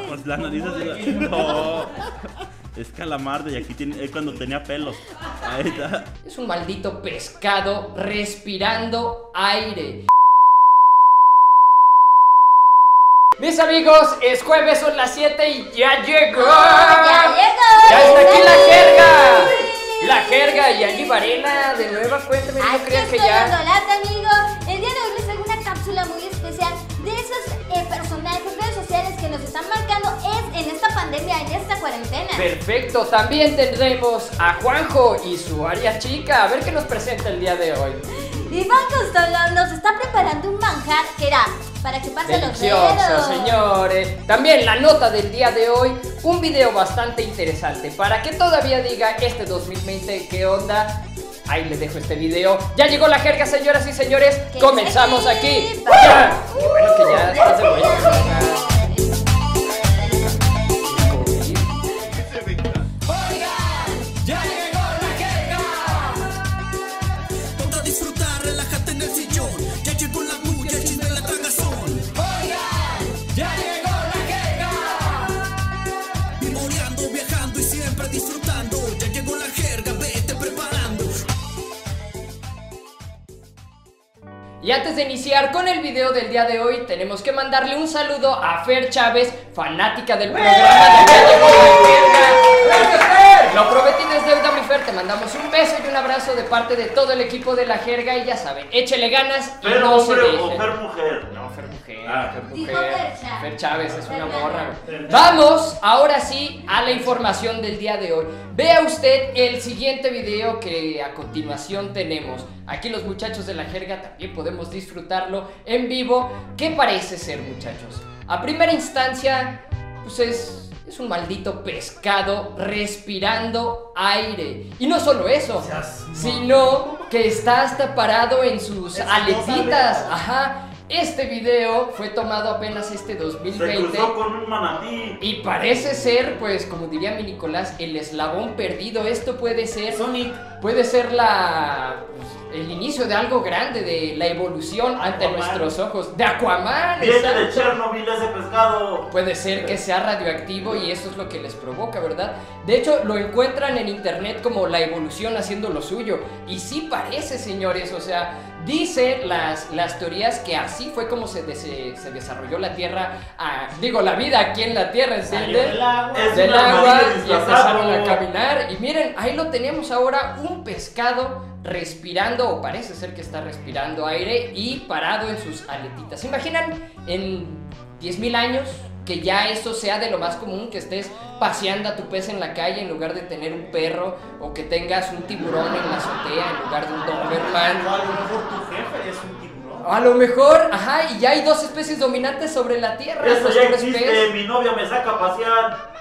pues la nariz así. No. Es calamardo y aquí tiene, es cuando tenía pelos. Ahí está. Es un maldito pescado respirando aire. Mis amigos, es jueves, son las 7 y ya llegó. ¡Ya llegó! ¡Ya está aquí la jerga! La jerga y allí Varela de nueva cuenta. No Aquí crean que estoy ya. Andolata, amigo. El día de hoy les traigo una cápsula muy especial de esos personajes, redes sociales que nos están marcando en esta pandemia, en esta cuarentena. Perfecto, también tendremos a Juanjo y su área chica. A ver qué nos presenta el día de hoy. Iván Costolón nos está preparando un manjar que era para chuparse los Delicioso, dedos. señores. También la nota del día de hoy, un video bastante interesante para que todavía diga este 2020 qué onda. Ahí les dejo este video. Ya llegó la jerga, señoras y señores. Comenzamos aquí. ¡Ya! Qué bueno que ya estás de vuelta. Y antes de iniciar con el video del día de hoy, tenemos que mandarle un saludo a Fer Chávez, fanática del programa de Ya Llegó la Jerga. Lo prometido es deuda, mi Fer. Te mandamos un beso y un abrazo de parte de todo el equipo de la jerga. Y ya saben, échele ganas y ¿Fer no se hombre dejen. o Fer mujer? No, Fer mujer, Fer Dijo mujer. Fer Chávez. Fer Chávez es una morra. Fer. Vamos ahora sí a la información del día de hoy. Vea usted el siguiente video que a continuación tenemos. Aquí los muchachos de la jerga también podemos disfrutarlo en vivo. ¿Qué parece ser, muchachos? A primera instancia, pues es un maldito pescado respirando aire. Y no solo eso, sino que está hasta parado en sus aletitas. Ajá. Este video fue tomado apenas este Se 2020. cruzó con un manatí. Y parece ser, pues, como diría mi Nicolás, el eslabón perdido. Esto puede ser Sonic. Puede ser el inicio de algo grande, de la evolución ante Aquaman. nuestros ojos. De Aquaman, Viene de exacto. Chernobyl ese pescado. Puede ser que sea radioactivo y eso es lo que les provoca, ¿verdad? De hecho, lo encuentran en internet como la evolución haciendo lo suyo. Y sí parece, señores, o sea, dice las teorías que así fue como se desarrolló la Tierra, la vida aquí en la Tierra, Salió ¿entienden? del agua. Es Del un agua armadillo y disfrazado. empezaron a caminar. Y miren, ahí lo tenemos ahora, un pescado respirando, o parece ser que está respirando aire y parado en sus aletitas. ¿Se imaginan en 10,000 años que ya eso sea de lo más común, que estés paseando a tu pez en la calle en lugar de tener un perro, o que tengas un tiburón en la azotea en lugar de un Doberman? O a lo mejor tu jefe es un tiburón. A lo mejor, ajá, y ya hay dos especies dominantes sobre la Tierra. Eso los ya pobres existe. peces. Mi novia me saca a pasear.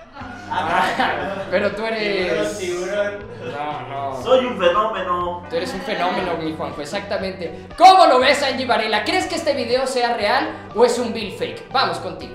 Pero tú eres... Tiburón. No. Soy un fenómeno. Tú eres un fenómeno, mi Juanjo, exactamente. ¿Cómo lo ves, Angie Varela? ¿Crees que este video sea real o es un bill fake? Vamos contigo.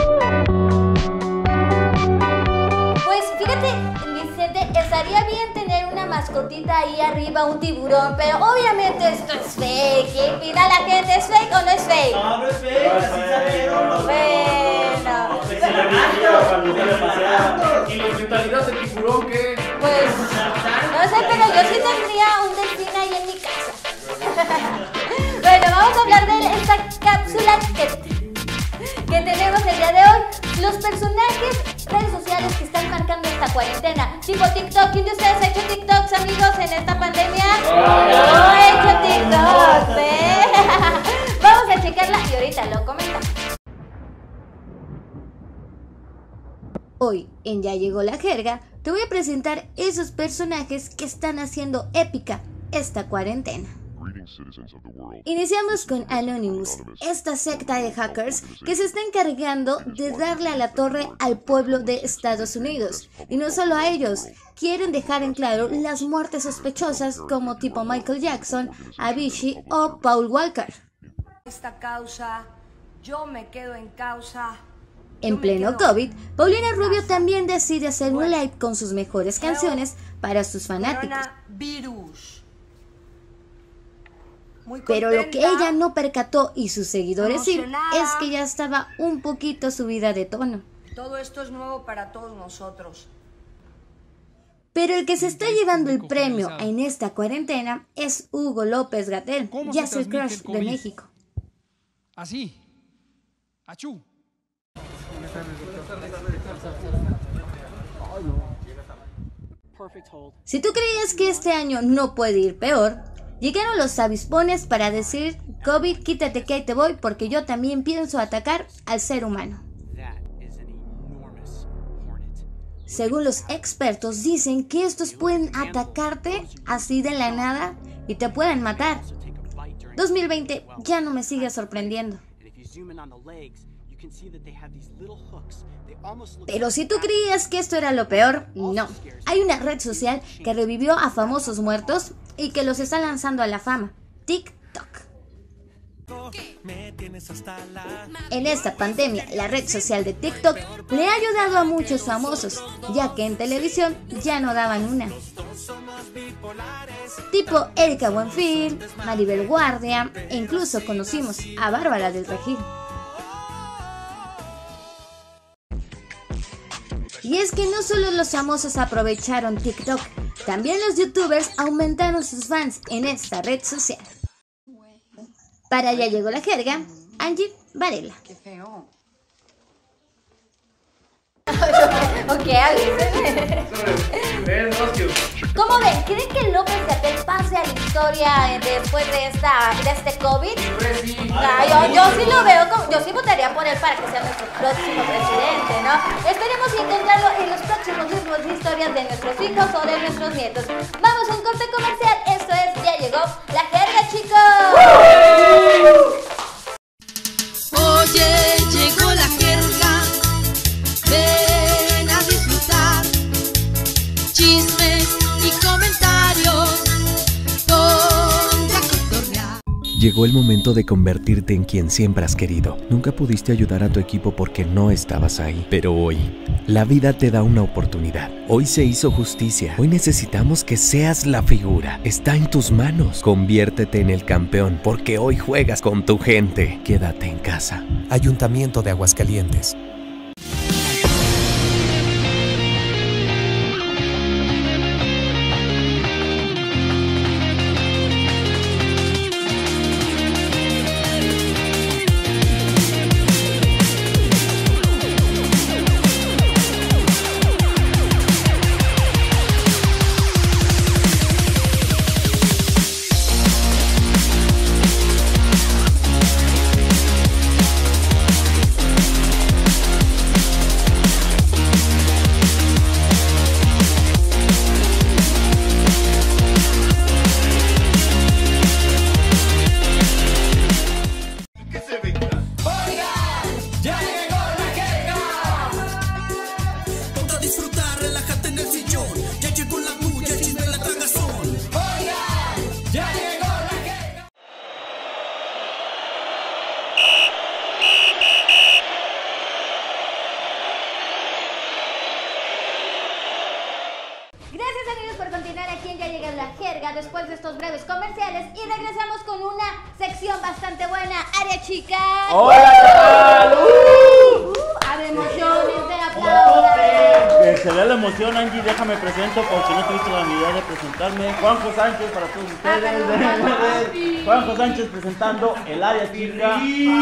Pues fíjate, Vicente, estaría bien tener una mascotita ahí arriba, un tiburón, pero obviamente esto es fake. ¿Quién pida a la gente, es fake o no es fake? No, no es fake, así salieron. Bueno, Se le veía cuando sale a pasear. ¿Y los mentalizados de tiburón qué? pues no sé, pero yo sí tendría un delfín ahí en mi casa. Bueno, vamos a hablar de esta cápsula que tenemos el día de hoy. Los personajes, redes sociales que están marcando esta cuarentena, tipo TikTok. ¿Quién de ustedes ha hecho TikToks, amigos, en esta pandemia? Yo he hecho TikToks, ¿eh? Vamos a checarla y ahorita lo comentamos. Hoy, en Ya Llegó la Jerga, te voy a presentar esos personajes que están haciendo épica esta cuarentena. Iniciamos con Anonymous, esta secta de hackers que se está encargando de darle a la torre al pueblo de Estados Unidos. Y no solo a ellos, quieren dejar en claro las muertes sospechosas como tipo Michael Jackson, Avicii o Paul Walker. Esta causa, yo me quedo en causa. En pleno COVID, Paulina Rubio también decide hacer un live con sus mejores canciones para sus fanáticos. Coronavirus. Muy Pero lo que contenta. ella no percató y sus seguidores sí, Emocionada. es que ya estaba un poquito subida de tono. Todo esto es nuevo para todos nosotros. Pero el que se está llevando el premio en esta cuarentena es Hugo López-Gatell, ya es el crush de México. Así. Achú. Si tú creías que este año no puede ir peor, llegaron los avispones para decir: COVID, quítate que ahí te voy porque yo también pienso atacar al ser humano. Según los expertos, dicen que estos pueden atacarte así de la nada y te pueden matar. 2020 ya no me sigue sorprendiendo. Pero si tú creías que esto era lo peor, no. Hay una red social que revivió a famosos muertos y que los está lanzando a la fama: TikTok. En esta pandemia, la red social de TikTok le ha ayudado a muchos famosos, ya que en televisión ya no daban una. Tipo Erika Buenfil, Maribel Guardia, e incluso conocimos a Bárbara del Regil. Y es que no solo los famosos aprovecharon TikTok, también los youtubers aumentaron sus fans en esta red social. Para allá llegó la jerga, Angie Varela. Qué feo. Ok, Alice. ¿Cómo ven? ¿Creen que López-Gatell pase a la historia después de este COVID? Yo sí lo veo, yo sí votaría por él para que sea nuestro próximo presidente, ¿no? Esperemos encontrarlo en los próximos libros de historias de nuestros hijos o de nuestros nietos. Vamos a un corte comercial, esto es Ya Llegó la Jerga, chicos. Oye, llegó la jerga, ven a disfrutar, chismes y comentarios, ponte a cotorrear. Llegó el momento de convertirte en quien siempre has querido. Nunca pudiste ayudar a tu equipo porque no estabas ahí, pero hoy, la vida te da una oportunidad. Hoy se hizo justicia. Hoy necesitamos que seas la figura. Está en tus manos. Conviértete en el campeón, porque hoy juegas con tu gente. Quédate en casa. Ayuntamiento de Aguascalientes. Después de estos breves comerciales y regresamos con una sección bastante buena. Área chica. ¡Hola! A de emociones, de aplausos. Que se vea la emoción, Angie, déjame presento porque no tuviste la habilidad de presentarme. Juanjo Sánchez para todos ustedes. Juanjo Sánchez presentando el área chica.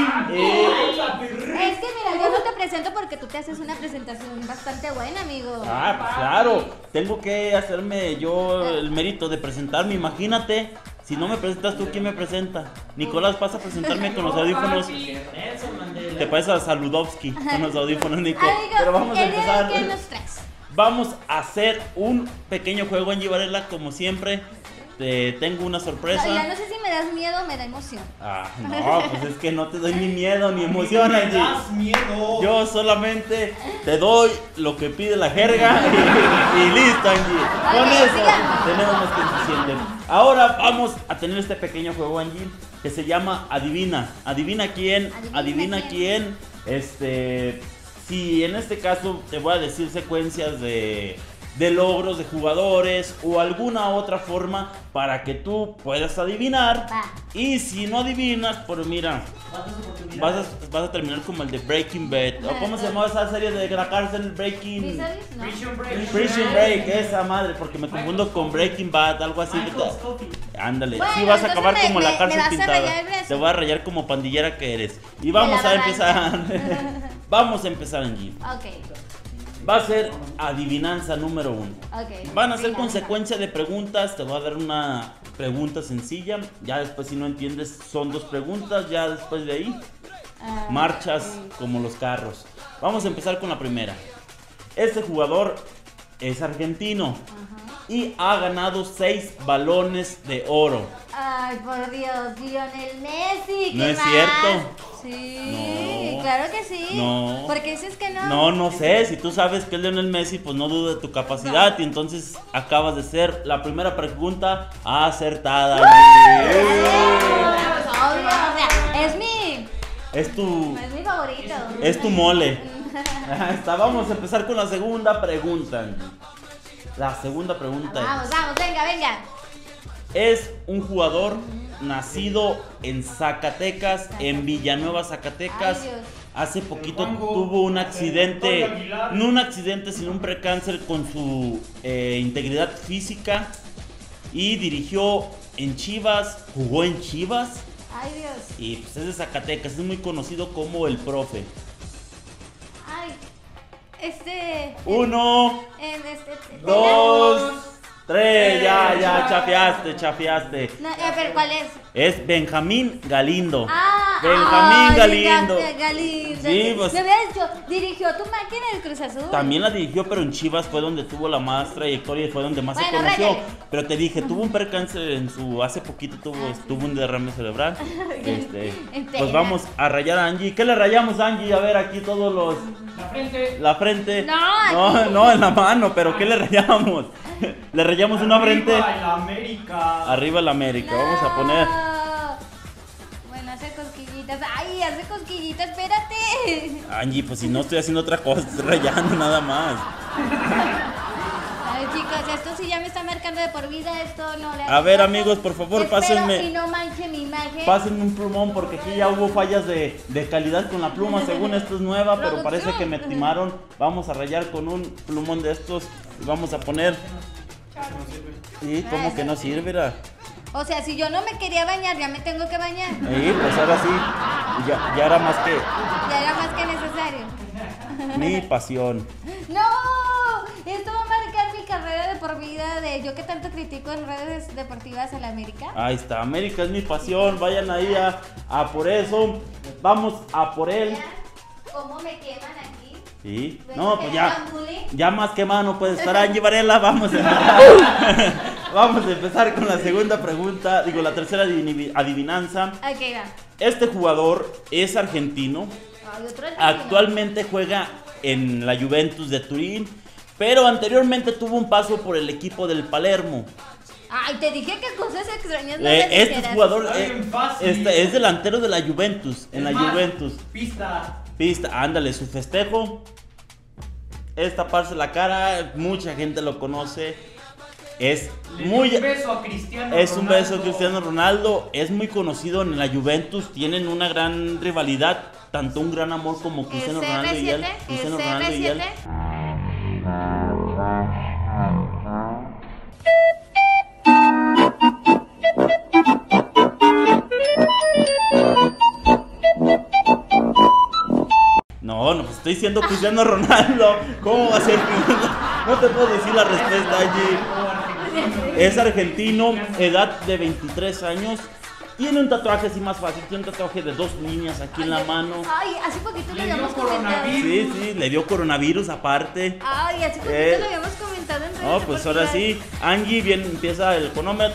Es que mira, yo no te presento porque tú te haces una presentación bastante buena, amigo. Ah, pues claro, tengo que hacerme yo el mérito de presentarme, imagínate. Si no me presentas tú, ¿quién me presenta? Nicolás, pasa a presentarme con los audífonos. Te pareces a Saludowski con los audífonos, Nico. Amigo, pero vamos a empezar. ¿Qué nos traes? Vamos a hacer un pequeño juego, Angie Varela, como siempre. Te tengo una sorpresa. No, ya no sé si me das miedo o me da emoción. Ah, no, pues es que no te doy ni miedo ni emoción, Angie. Me das miedo. Yo solamente te doy lo que pide la jerga y listo, Angie. Con eso tenemos más que suficiente. Ahora vamos a tener este pequeño juego, Angie, que se llama Adivina. Adivina quién. Adivina quién. Si en este caso te voy a decir secuencias de de logros de jugadores o alguna otra forma para que tú puedas adivinar. Va. Y si no adivinas, pues mira, vas a terminar como el de Breaking Bad. ¿O cómo se llamaba esa serie de la cárcel? Breaking... ¿No? Prison Break, esa madre, porque me confundo con Breaking Bad, algo así. Ándale, Bueno, sí vas a acabar entonces como me la cárcel vas a pintada. rayar el brazo. Te voy a rayar como pandillera que eres. Y De vamos la a barranca. empezar. Vamos a empezar, Angie. Ok, Va a ser adivinanza número 1. ok. Van a ser Venga, consecuencia de preguntas. Te voy a dar una pregunta sencilla. Ya después, si no entiendes, son 2 preguntas. Ya después de ahí, Ah, marchas como los carros. Vamos a empezar con la primera. Este jugador es argentino y ha ganado 6 balones de oro. Ay, por Dios, Lionel Messi. ¿No ¿qué es más? cierto? Sí, No. claro que sí. No. ¿Por qué dices que no? No sé, si tú sabes que es Lionel Messi, pues no dudo de tu capacidad y entonces acabas de ser la primera pregunta acertada. Pues obvio, o sea, es mi favorito. Es tu mole. Ahí está, vamos a empezar con la segunda pregunta. La segunda pregunta Vamos, venga. es un jugador nacido en Zacatecas, en Villanueva, Zacatecas. Ay, Dios. Hace poquito tuvo un accidente, no un accidente, sino un precáncer con su integridad física y dirigió en Chivas, jugó en Chivas Ay, Dios. y pues es de Zacatecas, es muy conocido como el profe. Ay, 1, 2, 3, ya, chafiaste. No, pero ¿cuál es? Es Benjamín Galindo. Benjamín Galindo. Galindo. Sí, pues. Me hubiera dicho, dirigió tu máquina del Cruz Azul. También la dirigió, pero en Chivas fue donde tuvo la más trayectoria y fue donde más se Bueno, conoció. ráyale. Pero te dije, tuvo un percance hace poquito tuvo un derrame cerebral. En Pues pena. vamos a rayar a Angie. ¿Qué le rayamos a Angie? A ver, aquí todos los. La frente. No, en la mano, pero ¿qué le rayamos? Le rayamos una frente. Arriba la América. Vamos a poner. Bueno, hace cosquillitas. Ay, hace cosquillitas, espérate. Angie, pues si no estoy haciendo otra cosa, estoy rayando nada más. Ay, chicos, esto sí ya me está marcando de por vida. Esto no le hace A ver, caso. amigos, por favor, Espero pásenme. y no manche mi imagen. Pásenme un plumón porque aquí ya hubo fallas de calidad con la pluma. Según esto es nueva, pero parece que me timaron. Vamos a rayar con un plumón de estos y vamos a poner. Sí, ¿cómo que no sirve? Era? O sea, si yo no me quería bañar, ya me tengo que bañar. Sí, pues ahora sí. Ya era más que Ya era más que necesario. mi pasión. ¡No! Esto va a marcar mi carrera de por vida de yo que tanto critico en redes deportivas a la América. Ahí está, América es mi pasión. Vayan ahí a por eso. Vamos a por él. ¿Cómo me queman aquí? Sí. ¿Me No, pues queman bullying? ya más quemado no puede estar Angie Varela. Vamos a empezar. Vamos a empezar con la segunda pregunta. Digo, la tercera adivinanza. Ok, va. Este jugador es argentino. Ay, otro argentino. Actualmente juega en la Juventus de Turín, pero anteriormente tuvo un paso por el equipo del Palermo. Ay, te dije que cosas extrañas no me Este dijeras. jugador bien fácil. es delantero de la Juventus, en la Juventus. Pista. Ándale, su festejo es taparse la cara, mucha gente lo conoce. Es muy Un beso a Cristiano Es un beso a Ronaldo. Cristiano Ronaldo, es muy conocido en la Juventus, tienen una gran rivalidad, tanto un gran amor como Cristiano Ronaldo y él. Cristiano Ronaldo y él. No, pues estoy diciendo Cristiano Ronaldo. ¿Cómo va a ser? No te puedo decir la respuesta allí. Es argentino, edad de 23 años. Tiene un tatuaje así más fácil, tiene un tatuaje de 2 líneas aquí en la mano. Ay, hace poquito Le lo habíamos dio comentado. coronavirus. Sí, le dio coronavirus aparte. Ay, hace poquito lo habíamos comentado en redes No, pues ahora deportivas. sí, Angie bien empieza el conómetro.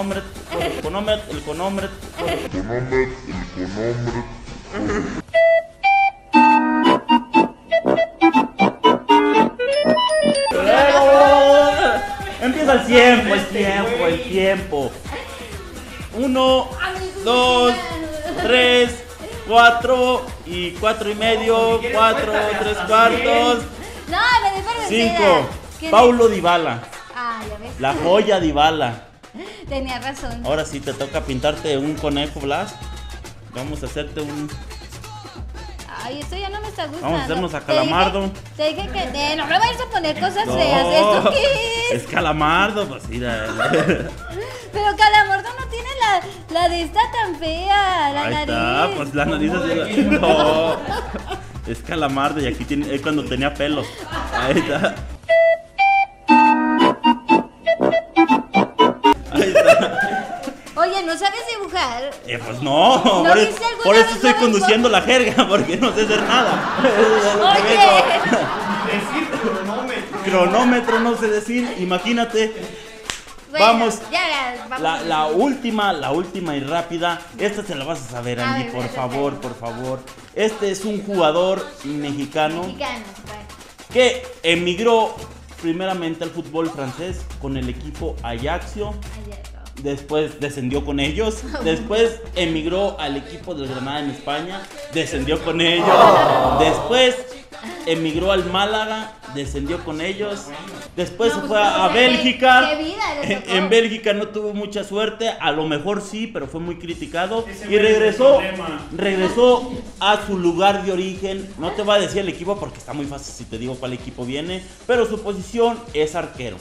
Empieza el tiempo. 1, 2, 3, 4 y 4 y medio, 4, 3 cuartos, No, me di por vencida. 5. ¿Quién Paulo Dybala, Ah, ya ves. la joya Dybala. Tenía razón. Ahora sí te toca pintarte un conejo, Blas. Vamos a hacerte un... Ay, esto ya no me está gustando. Vamos a hacernos a Calamardo. Te dije que no me vayas a poner cosas No, feas. ¿Esto qué es? es Calamardo, pues mira. Pero Calamardo no tiene la de esta tan fea, la Ahí nariz. está, pues la nariz así. No, es Calamardo y aquí tiene, es cuando tenía pelos. Ahí está. Ahí está. Oye, ¿no sabes dibujar? Pues no, ¿No por, viste alguna por eso vez estoy Bob conduciendo la jerga, porque no sé hacer nada. Es lo que Oye. vengo. Decir cronómetro. Cronómetro no sé decir, imagínate. Bueno, Vamos. Ya, vamos. La última y rápida. Esta se la vas a saber, A Angie, ver, por a ver, favor, a ver. por favor. Este es un jugador mexicano Mexicanos, bueno. que emigró primeramente al fútbol francés con el equipo Ajaccio. Ayer, no. Después descendió con ellos. Después emigró al equipo del Granada en España. Descendió con ellos. Después emigró al Málaga. Descendió con ellos. Después No, se pues, fue o a sea, Bélgica. qué vida le tocó. En Bélgica no tuvo mucha suerte. A lo mejor sí, pero fue muy criticado. Ese Y güey es el regresó. problema. Regresó a su lugar de origen. No te voy a decir el equipo porque está muy fácil si te digo cuál equipo viene. Pero su posición es arquero.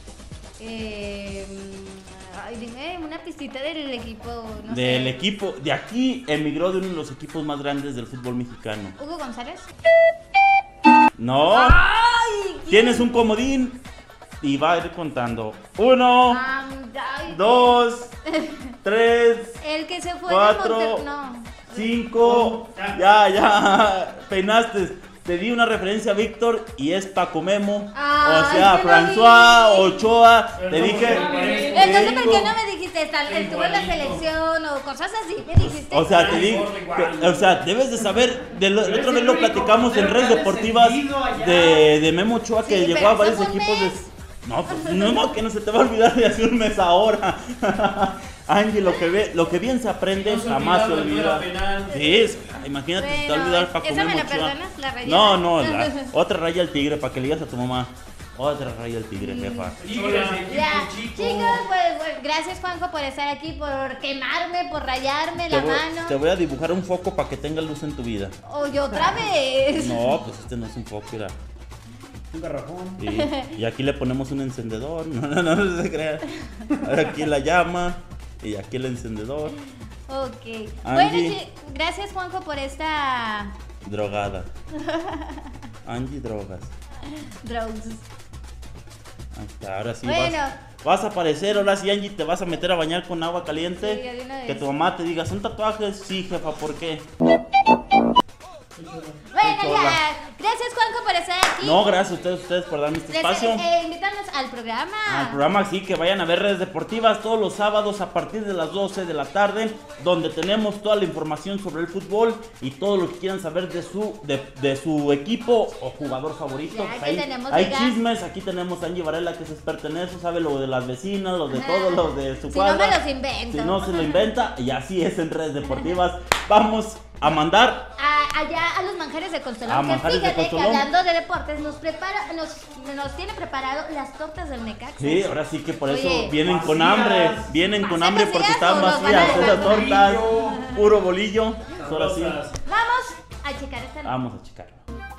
Ay, dime una pistita del equipo. No Del sé. equipo, de aquí emigró de uno de los equipos más grandes del fútbol mexicano. ¿Hugo González? No, ¡Ay! tienes un comodín y va a ir contando. 1, Ay, 2, 3, el que se fue 4, de Monterrey. No. 5. Ya, peinaste. Te di una referencia a Víctor y es Paco Memo. Ay, o sea, que lo François, vi. Ochoa. Te Pero dije. Entonces, ¿por qué digo- no me dijiste tal? Estuvo en la selección o cosas así? ¿Me dijiste? O sea, te digo, o sea, debes de saber, la otra vez lo platicamos en redes deportivas de Memo Ochoa que Sí, llegó pero a varios eso fue un equipos de... mes. No, pues no, que no se te va a olvidar de hace un mes ahora. Angie, lo que bien se aprende No se jamás se olvida, olvida. penal. Sí, imagínate, se te va a olvidar Paco ¿esa me Memo la Ochoa. perdonas? ¿La rayada? No, otra raya al tigre, para que le digas a tu mamá. Otra raya al tigre, jefa. Ya, chicos, pues, gracias Juanjo por estar aquí, por quemarme, por rayarme la mano. Te voy a dibujar un foco para que tenga luz en tu vida. Oye, otra vez. No, pues este no es un foco, mira. Un garrafón. Y aquí le ponemos un encendedor. No se crea. Aquí la llama y aquí el encendedor. Ok. Angie. Bueno, gracias Juanjo por esta Drogada. Angie Drogas. drugs. Ahí está, ahora sí Bueno. vas a aparecer. Ahora sí, Angie, te vas a meter a bañar con agua caliente. Sí, ya de una vez. Que tu mamá te diga, ¿son tatuajes? Sí, jefa, ¿por qué? Bueno, Hola. ya. Gracias Juanjo por estar aquí. No, gracias a ustedes por darme este espacio. Invítanos al programa. Al programa, sí, que vayan a ver Redes Deportivas todos los sábados a partir de las 12 de la tarde, donde tenemos toda la información sobre el fútbol y todo lo que quieran saber de su equipo o jugador favorito. Ya, Pues que ahí tenemos hay liga. chismes, aquí tenemos a Angie Varela, que es experta en eso, sabe lo de las vecinas, lo de todo, lo de su Si cuadra. no me los invento. Si no se lo inventa, y así es en Redes Deportivas. Vamos a mandar Allá a los manjares de A Constolón, que Manjares de fíjate que Constolón. hablando de deportes nos tiene preparado las tortas del Necaxa. Sí, ahora sí que por eso Oye, vienen con vacías. hambre, vienen con hambre porque ¿Vacías están o nos van a vacías dejar esas tortas, bolillo? puro bolillo. Ahora sí, Vamos a checar esta nota. vamos a checarlo.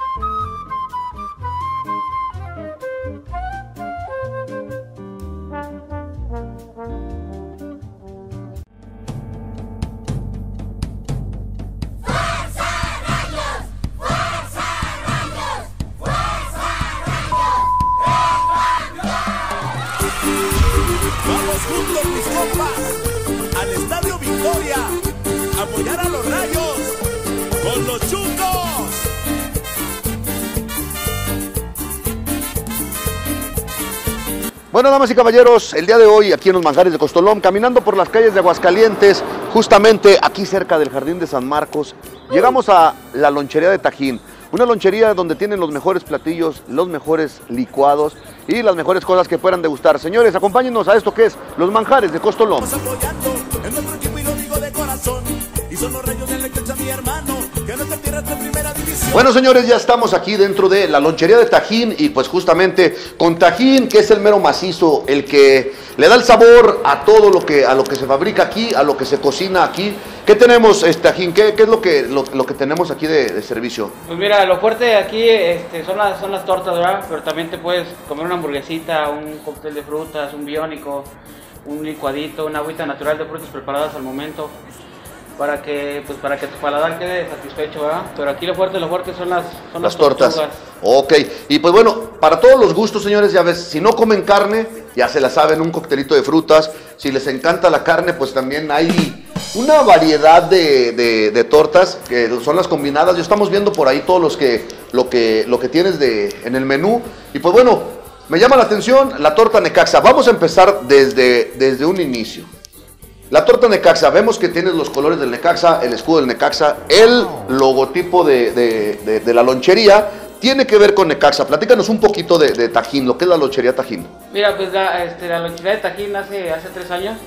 Vamos juntos mis compas al Estadio Victoria a apoyar a los Rayos con los Chungos. Bueno, damas y caballeros, el día de hoy aquí en los Manjares de Costolón, caminando por las calles de Aguascalientes, justamente aquí cerca del Jardín de San Marcos, llegamos a la lonchería de Tajín, una lonchería donde tienen los mejores platillos, los mejores licuados y las mejores cosas que puedan degustar. Señores, acompáñenos a esto que es los Manjares de Costolón. Estamos apoyando en nuestro equipo y lo digo de corazón. Y son los Rayos del Necaxa, mi hermano, que nuestra tierra está en primera división. Bueno, señores, ya estamos aquí dentro de la lonchería de Tajín y pues justamente con Tajín, que es el mero macizo, el que le da el sabor a todo a lo que se fabrica aquí, a lo que se cocina aquí. ¿Qué tenemos, Tajín? ¿Qué es lo que tenemos aquí de servicio? Pues mira, lo fuerte de aquí son las tortas, ¿verdad? Pero también te puedes comer una hamburguesita, un cóctel de frutas, un biónico, un licuadito, una agüita natural de frutas preparadas al momento. Para que tu paladar quede satisfecho, ¿verdad? Pero aquí lo fuerte son las tortas. tortugas. Ok, y pues bueno, para todos los gustos, señores, ya ves, si no comen carne, ya se la saben, un coctelito de frutas. Si les encanta la carne, pues también hay una variedad de tortas, que son las combinadas. Ya estamos viendo por ahí todos lo que tienes en el menú. Y pues bueno, me llama la atención la torta Necaxa. Vamos a empezar desde un inicio. La torta Necaxa, vemos que tienes los colores del Necaxa, el escudo del Necaxa, el logotipo de la lonchería, tiene que ver con Necaxa. Platícanos un poquito de Tajín, lo que es la lonchería Tajín. Mira, pues la lonchería de Tajín hace 3 años,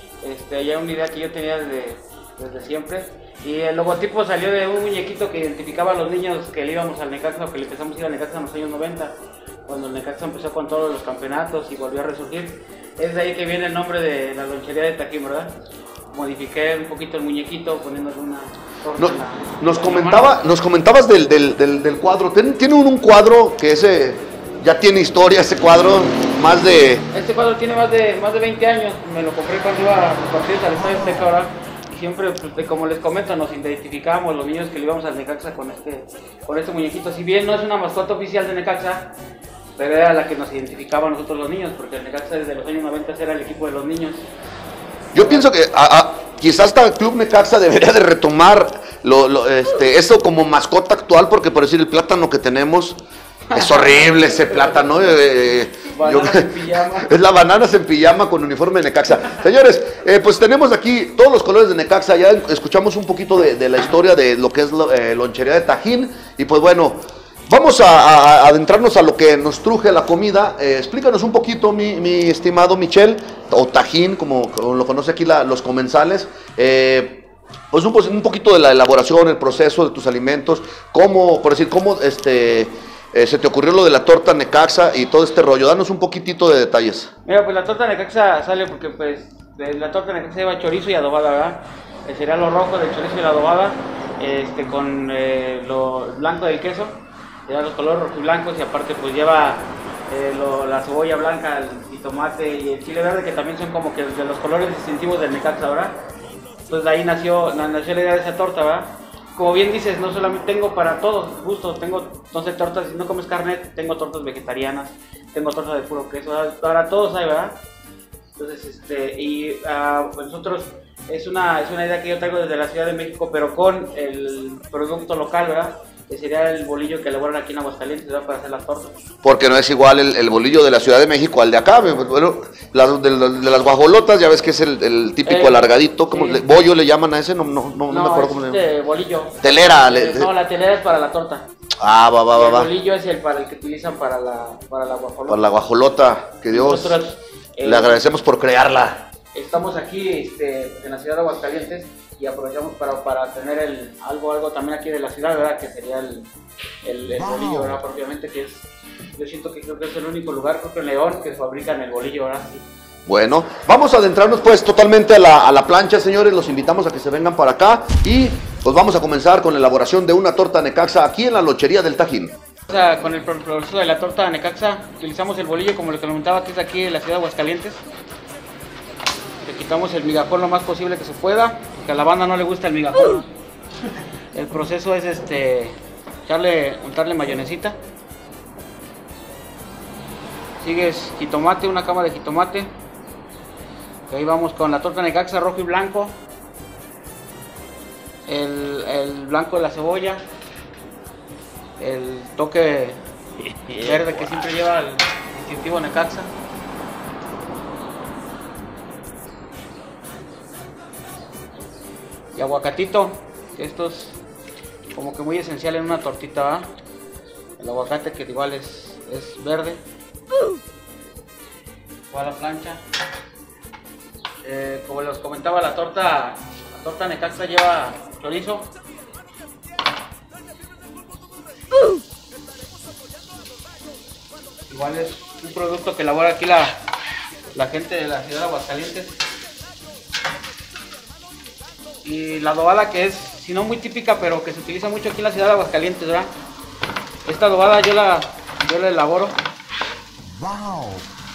ya una idea que yo tenía desde siempre, y el logotipo salió de un muñequito que identificaba a los niños que le íbamos al Necaxa, o que le empezamos a ir al Necaxa en los años 90, cuando el Necaxa empezó con todos los campeonatos y volvió a resurgir. Es de ahí que viene el nombre de la lonchería de Tajín, ¿verdad? Modifiqué un poquito el muñequito poniéndole una torta nos comentabas del cuadro. Tiene un cuadro que ya tiene historia, ese cuadro, Este cuadro tiene más de 20 años. Me lo compré cuando iba a los partidos al Estadio Azteca, ¿verdad? Y siempre, pues, como les comento, nos identificábamos los niños que le íbamos al Necaxa con este muñequito. Si bien no es una mascota oficial de Necaxa, pero era la que nos identificaba a nosotros los niños, porque el Necaxa desde los años 90 era el equipo de los niños. Yo pienso que quizás hasta el Club Necaxa debería de retomar eso como mascota actual, porque por decir el plátano que tenemos es horrible, ese plátano. Es la bananas en pijama con uniforme de Necaxa. Señores, pues tenemos aquí todos los colores de Necaxa. Ya escuchamos un poquito de la historia de lo que es lonchería de Tajín. Y pues bueno, vamos a adentrarnos a lo que nos truje la comida. Explícanos un poquito, mi estimado Michel, o Tajín, como lo conoce aquí los comensales. Pues un poquito de la elaboración, el proceso de tus alimentos, cómo se te ocurrió lo de la torta Necaxa y todo este rollo. Danos un poquitito de detalles. Mira, pues la torta Necaxa sale porque pues la torta Necaxa lleva chorizo y adobada, ¿verdad? Sería lo rojo del chorizo y la adobada, con lo blanco del queso. Lleva los colores rojos y blancos, y aparte pues lleva la cebolla blanca, el tomate y el chile verde, que también son como que de los colores distintivos del Necaxa, ¿verdad? Pues de ahí nació la idea de esa torta, ¿verdad? Como bien dices, no solamente tengo para todos gustos, tengo 12 tortas. Si no comes carne, tengo tortas vegetarianas, tengo tortas de puro queso, para todos hay, ¿verdad? Entonces, nosotros es una idea que yo traigo desde la Ciudad de México, pero con el producto local, ¿verdad? Que sería el bolillo que elaboran aquí en Aguascalientes, ¿verdad? Para hacer las tortas. Porque no es igual el bolillo de la Ciudad de México al de acá. Bueno, de las guajolotas, ya ves que es el típico alargadito, como sí. Bollo le llaman a ese, no me acuerdo cómo le llaman. Bolillo. Telera. No, la telera es para la torta. Va. El bolillo es para el que utilizan para la guajolota. Para la guajolota, que Dios le agradecemos por crearla. Estamos aquí en la ciudad de Aguascalientes y aprovechamos para tener algo también aquí de la ciudad, ¿verdad? Que sería el bolillo, ¿verdad? Propiamente, que yo siento que creo que es el único lugar, creo que en León, que fabrican el bolillo, ¿verdad? Sí. Bueno, vamos a adentrarnos pues totalmente a la plancha, señores. Los invitamos a que se vengan para acá y pues vamos a comenzar con la elaboración de una torta Necaxa aquí en la lonchería del Tajín. O sea, con el proceso de la torta Necaxa utilizamos el bolillo, como les comentaba, que es aquí en la ciudad de Aguascalientes. Le quitamos el migajón lo más posible que se pueda, porque a la banda no le gusta el migajón. El proceso es untarle mayonesita. Sigues jitomate, una cama de jitomate. Ahí vamos con la torta Necaxa rojo y blanco. El blanco de la cebolla. El toque verde que siempre lleva el distintivo Necaxa. Y aguacatito, esto es como que muy esencial en una tortita, ¿va? El aguacate, que igual es verde. Igual la plancha. Como les comentaba, la torta Necaxa lleva chorizo, igual es un producto que elabora aquí la gente de la ciudad de Aguascalientes. Y la adobada que es, si no muy típica, pero que se utiliza mucho aquí en la ciudad de Aguascalientes, ¿verdad? Esta adobada yo la elaboro. ¡Wow!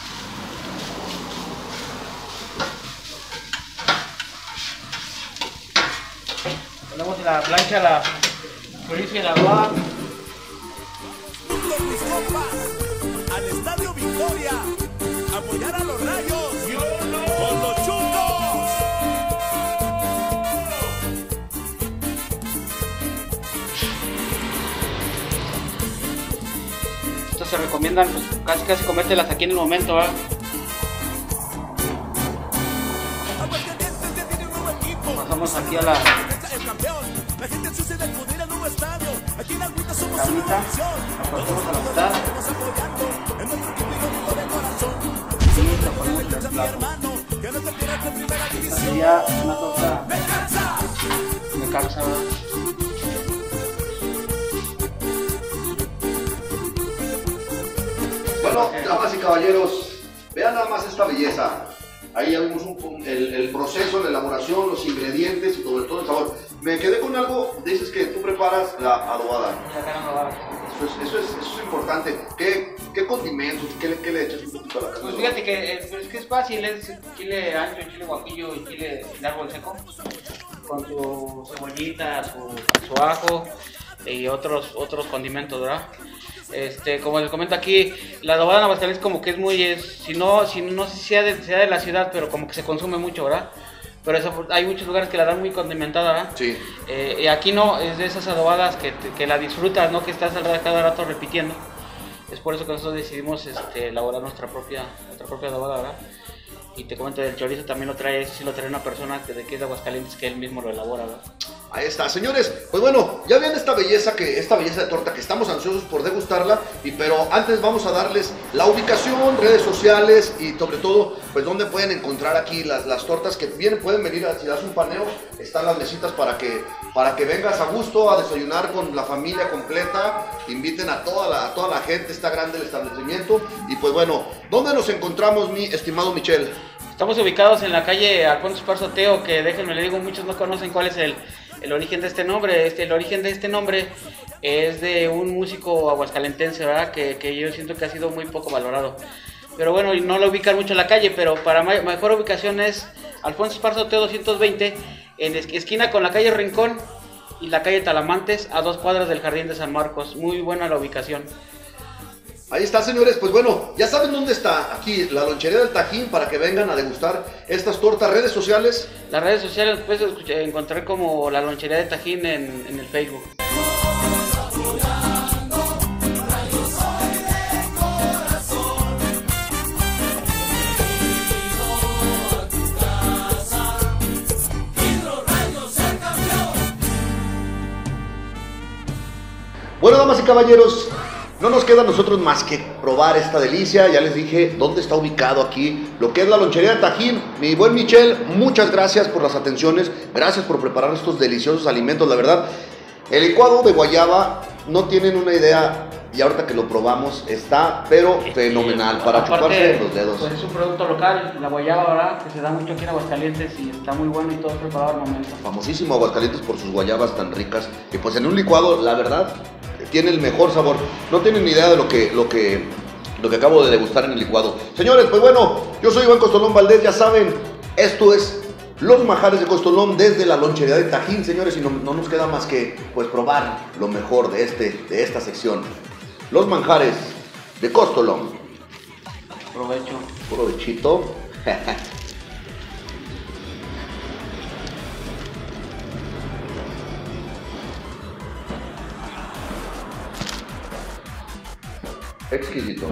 Ponemos en la plancha la chorizo y la adobada. Juntos mis compas, al Estadio Victoria, apoyar a los Rayos con los Chucos. Estos se recomiendan pues, casi comértelas aquí en el momento, ¿verdad? Pasamos aquí a la La gente sucia de acudir al nuevo estadio. Aquí en Agüita somos una carnita, nación. la cortamos a la mitad. Estamos apoyando en nuestro equipo y lo digo de corazón. Y la ponemos en el plato. Que no se pierda en primera Esta división. sería una torta ¡Me cansa! de calza, ¿verdad? Bueno, damas y caballeros, vean nada más esta belleza. Ahí ya vimos el proceso, la elaboración, los ingredientes y sobre todo el sabor. Me quedé con algo, dices que tú preparas la adobada. La carne adobada. Eso es importante. ¿Qué condimentos? ¿Qué le echas un poquito a la carne? Pues fíjate que es fácil, es chile ancho, chile guajillo y chile de árbol seco. Con su cebollita, su ajo y otros condimentos, ¿verdad? Como les comento aquí, la adobada en Aguascalientes como que es muy, no sé si sea de la ciudad, pero como que se consume mucho, ¿verdad? Pero hay muchos lugares que la dan muy condimentada, ¿verdad? Sí. Y aquí no, es de esas adobadas que la disfrutas, no que estás cada rato repitiendo. Es por eso que nosotros decidimos elaborar nuestra propia adobada, ¿verdad? Y te comento, el chorizo también lo trae una persona de aquí de Aguascalientes que él mismo lo elabora, ¿verdad? Ahí está, señores. Pues bueno, ya ven esta belleza de torta que estamos ansiosos por degustarla. Pero antes vamos a darles la ubicación, redes sociales y sobre todo, pues dónde pueden encontrar aquí las tortas que pueden venir si das un paneo. Están las mesitas para que vengas a gusto a desayunar con la familia completa. Inviten a toda la gente, está grande el establecimiento. Y pues bueno, ¿dónde nos encontramos, mi estimado Michel? Estamos ubicados en la calle Alfonso Esparza Oteo, que déjenme le digo, muchos no conocen cuál es el origen de este nombre. El origen de este nombre es de un músico aguascalentense, ¿verdad? Que yo siento que ha sido muy poco valorado. Pero bueno, no lo ubican mucho en la calle, pero para mejor ubicación es Alfonso Esparza Oteo 220, en esquina con la calle Rincón y la calle Talamantes, a 2 cuadras del Jardín de San Marcos. Muy buena la ubicación. Ahí está, señores, pues bueno, ya saben dónde está, aquí, la lonchería del Tajín, para que vengan a degustar estas tortas. ¿Redes sociales? Las redes sociales puedes encontrar como la lonchería del Tajín en el Facebook. Bueno, damas y caballeros, no nos queda a nosotros más que probar esta delicia. Ya les dije dónde está ubicado aquí lo que es la lonchería de Tajín. Mi buen Michel, muchas gracias por las atenciones. Gracias por preparar estos deliciosos alimentos. La verdad, el licuado de guayaba, no tienen una idea. Y ahorita que lo probamos, está pero fenomenal para chuparse los dedos. Pues es un producto local, la guayaba, ¿verdad? Que se da mucho aquí en Aguascalientes y está muy bueno y todo preparado al momento. Famosísimo Aguascalientes por sus guayabas tan ricas. Y pues en un licuado, la verdad, tiene el mejor sabor. No tienen ni idea de lo que acabo de degustar en el licuado. Señores, pues bueno, yo soy Iván Costolón Valdés, ya saben, esto es Los Manjares de Costolón desde la lonchería de Tajín, señores, y no nos queda más que pues probar lo mejor de esta sección. Los Manjares de Costolón. Provecho. Provechito. Exquisito.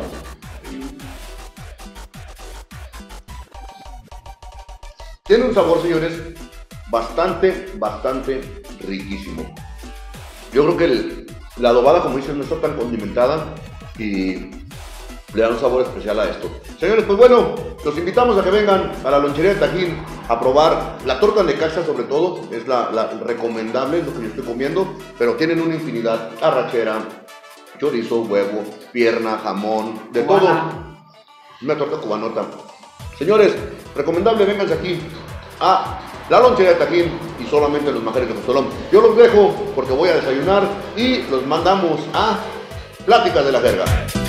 Tiene un sabor, señores, bastante riquísimo. Yo creo que la adobada, como dicen, no está tan condimentada y le da un sabor especial a esto. Señores, pues bueno, los invitamos a que vengan a la lonchería de Tajín a probar la torta de Necaxa, sobre todo, es la recomendable, es lo que yo estoy comiendo, pero tienen una infinidad: arrachera, chorizo, huevo, pierna, jamón, de todo. Una torta cubanota. Señores, recomendable, vénganse aquí a la lonchería de Tajín y solamente los Manjares de Costolón. Yo los dejo porque voy a desayunar y los mandamos a Pláticas de la Jerga.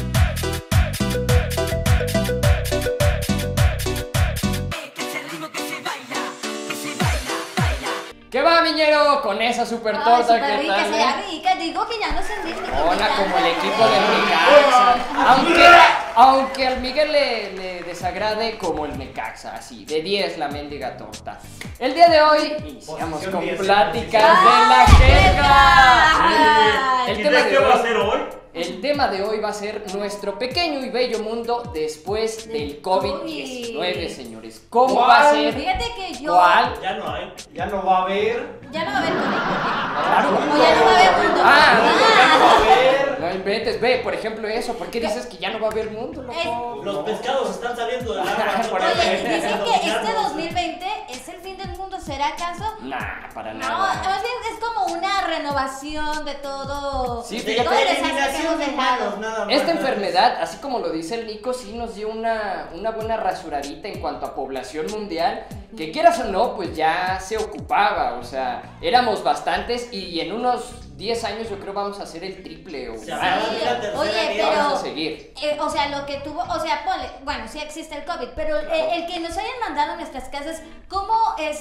¿Qué va, Miñero? Con esa super torta super que rica, tal. se ve rica. Digo que ya no se ríe. Hola, como el equipo del Necaxa. Aunque al Miguel le desagrade como el Necaxa, así, de 10 la mendiga torta. El día de hoy iniciamos con Pláticas de la Jerga. El tema de ¿Qué va a hoy, ser hoy? el tema de hoy va a ser nuestro pequeño y bello mundo después del COVID-19, señores. ¿Cómo va a ser? Fíjate que yo... ¿Cuál? Ya no hay. Ya no va a haber. Ya no va a haber COVID. Claro. O ya no va a haber mundo. Ah, Ya no va a haber. no inventes, ve, por ejemplo eso. ¿Por qué dices que ya no va a haber mundo, loco? Los pescados están saliendo del agua. Oye, dicen que este 2020 es el fin del mundo. ¿Será acaso? Nah, para No, nada. más bien es como una renovación de todo. Sí, de fíjate. todo el desastre que hemos dejado. Esta enfermedad, así como lo dice el Nico, sí nos dio una buena rasuradita en cuanto a población mundial, que quieras o no, pues ya se ocupaba, o sea, éramos bastantes y en unos 10 años yo creo vamos a hacer el triple o más. Oye, Vamos pero a seguir. o sea, lo que tuvo, o sea, ponle, bueno, sí existe el COVID, pero el que nos hayan mandado a nuestras casas, cómo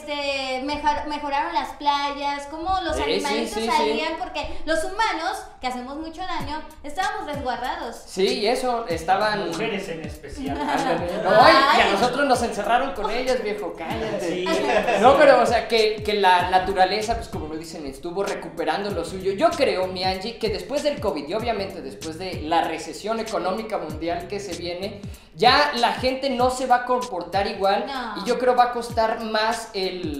mejoraron las playas, cómo los animalitos sí, salían, porque los humanos, que hacemos mucho daño, estábamos resguardados. Sí, y eso, estaban... Mujeres en especial. No, y a nosotros nos encerraron con ellas, viejo, cállate. Sí. No, pero, o sea, que la naturaleza, pues como lo dicen, estuvo recuperando lo suyo. Yo creo, mi Angie, que después del COVID y obviamente después de la recesión económica mundial que se viene, ya la gente no se va a comportar igual. No. Y yo creo va a costar más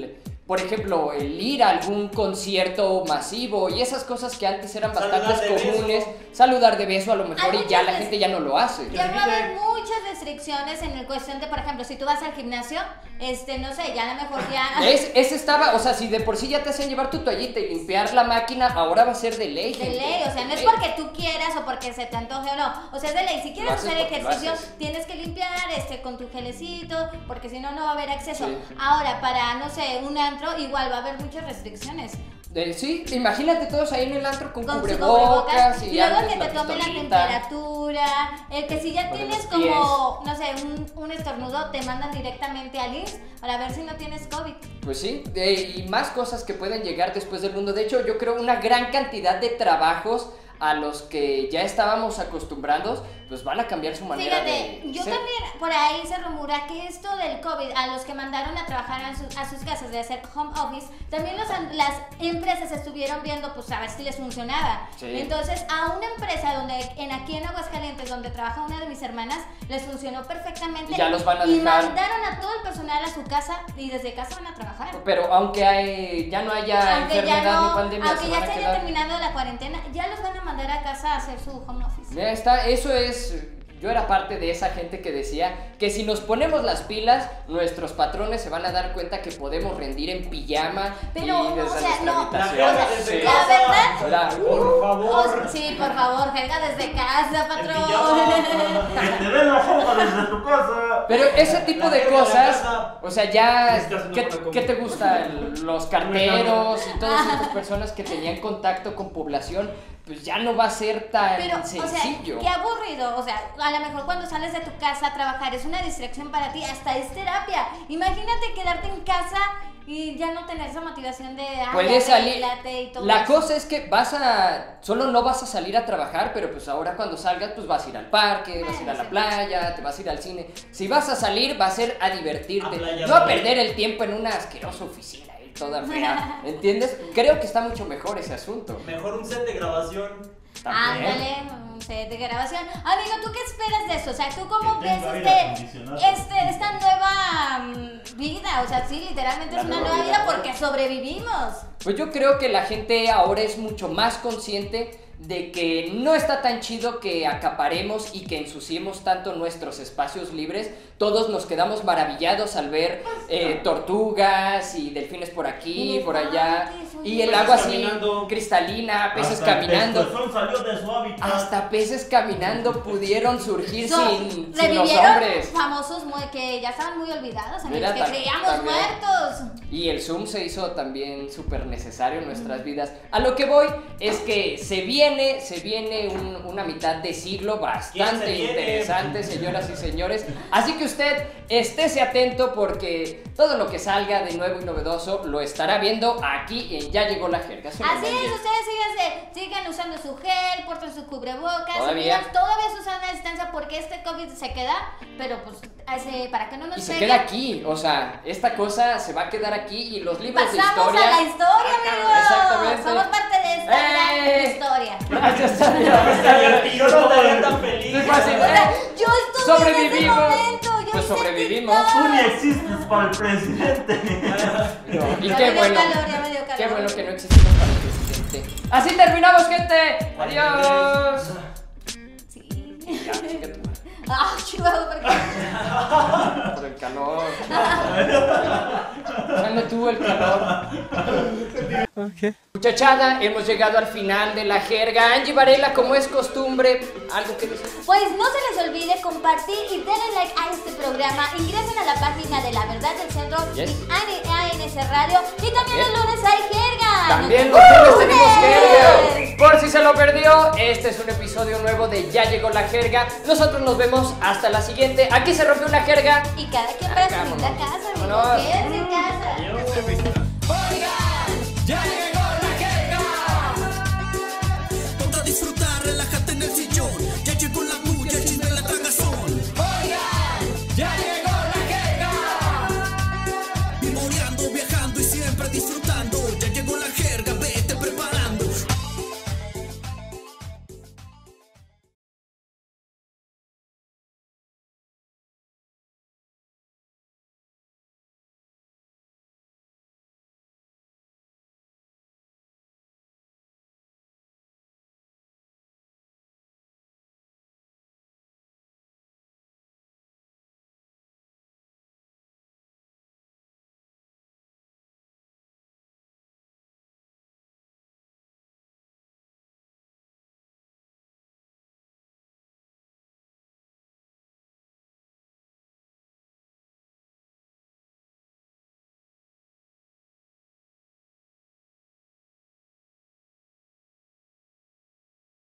por ejemplo, el ir a algún concierto masivo y esas cosas que antes eran bastante comunes, saludar de beso a lo mejor y ya la gente ya no lo hace. Ya va a haber muchas restricciones en el cuestión de, por ejemplo, si tú vas al gimnasio, no sé, ya a lo mejor ya... Ese estaba, o sea, si de por sí ya te hacían llevar tu toallita y limpiar la máquina, ahora va a ser de ley. De ley, o sea, no es porque tú quieras o porque se te antoje o no, o sea, es de ley. Si quieres hacer ejercicio, tienes que limpiar con tu gelecito, porque si no, no va a haber acceso. Sí. Ahora, para, no sé, un antro, igual va a haber muchas restricciones. Sí, imagínate todos ahí en el antro con Con su cubrebocas y luego antes que te tomen la pistolita. temperatura, que si ya Con tienes los pies. como, no sé, un estornudo, te mandan directamente al IMSS para ver si no tienes COVID. Pues sí, y más cosas que pueden llegar después del mundo. De hecho, yo creo una gran cantidad de trabajos a los que ya estábamos acostumbrados, pues van a cambiar su manera Fíjate, de yo ser. también, por ahí se rumora que esto del COVID, a los que mandaron a trabajar a sus casas de hacer home office, también las empresas estuvieron viendo, pues a ver si les funcionaba. Sí. Entonces, a una empresa aquí en Aguascalientes, donde trabaja una de mis hermanas, les funcionó perfectamente. Y ya los van a y dejar. mandaron a todo el personal a su casa y desde casa van a trabajar. Pero aunque ya no haya enfermedad ni pandemia, aunque se ya van a se haya quedar. terminado la cuarentena, ya los van a mandar a casa a hacer su home office. Ya está, eso es. Yo era parte de esa gente que decía que si nos ponemos las pilas, nuestros patrones se van a dar cuenta que podemos rendir en pijama Pero, y desde o sea, nuestra no, habitación. desde la verdad, Hola. Por favor. sí, por favor, Helga, desde casa, patrón. Que te den la foto desde tu casa. Pero ese tipo de La verga cosas, de la casa. o sea, ya, Estás haciendo una comida. ¿qué te gusta? Los carteros y todas estas personas que tenían contacto con población, pues ya no va a ser tan Pero, sencillo. o sea, qué aburrido, o sea, a lo mejor cuando sales de tu casa a trabajar es una distracción para ti, hasta es terapia. Imagínate quedarte en casa y ya no tener esa motivación de Puedes salir. arréglate y todo La eso. cosa es que solo no vas a salir a trabajar, pero pues ahora cuando salgas, pues vas a ir al parque, vas a ir a la playa, te vas a ir al cine. Si vas a salir, va a ser a divertirte, A playa, no a playa. perder el tiempo en una asquerosa oficina y toda fea, ¿entiendes? Creo que está mucho mejor ese asunto. Mejor un set de grabación. También. Ándale, un set de grabación. Amigo, ¿tú qué esperas de eso? O sea, ¿tú cómo Que ves tenga aire acondicionado. esta nueva vida? O sea, sí, literalmente La es una nueva nueva vida. vida porque sobrevivimos. Pues yo creo que la gente ahora es mucho más consciente de que no está tan chido que acaparemos y que ensuciemos tanto nuestros espacios libres. Todos nos quedamos maravillados al ver tortugas y delfines por aquí, por allá. Y el agua así cristalina, peces caminando. El sol salió de su hábitat. Hasta peces caminando pudieron surgir sin los revivieron hombres. famosos que ya estaban muy olvidados, amigos, Mira, que creíamos también. muertos. Y el Zoom se hizo también súper necesario en nuestras vidas. A lo que voy es que se viene una mitad de siglo bastante interesante, señoras y señores. Así que usted estése atento porque todo lo que salga de nuevo y novedoso lo estará viendo aquí en Ya Llegó la Jerga. Así es, ustedes sigan usando su gel, porten su cubrebocas, Todavía su sana distancia porque este COVID se queda, pero pues para que no nos y se pegue. queda aquí, o sea, esta cosa se va a quedar aquí y los libros de Pasamos historia. a la historia, amigos. Exactamente. Somos parte de esta gran historia. Gracias, está bien. Yo no estaría tan feliz. Es fácil, Yo estuve sobrevivimos. en ese momento. Yo Pues hice sobrevivimos. TikTok. Tú ni existes para el presidente. Y Ya qué me dio bueno. calor, ya me dio calor. Qué bueno que no existimos para el presidente. Así terminamos, gente. Adiós. Sí. Ya, chinga tu madre. Ah, chihuahua, ¿por qué? Por el calor. Ya no tuvo el calor. Muchachada, hemos llegado al final de la jerga. Angie Varela, como es costumbre, algo que decir. Pues no se les olvide compartir y darle like a este programa. Ingresen a la página de La Verdad del Centro Yes. y ANC Radio. Y también Yes. los lunes hay jerga. También los lunes tenemos jerga. Por si se lo perdió, este es un episodio nuevo de Ya Llegó la Jerga. Nosotros nos vemos hasta la siguiente. Aquí se rompió una jerga. Y cada quien para su Vámonos. linda casa, amigo. Vámonos. Quédense en casa. Adiós.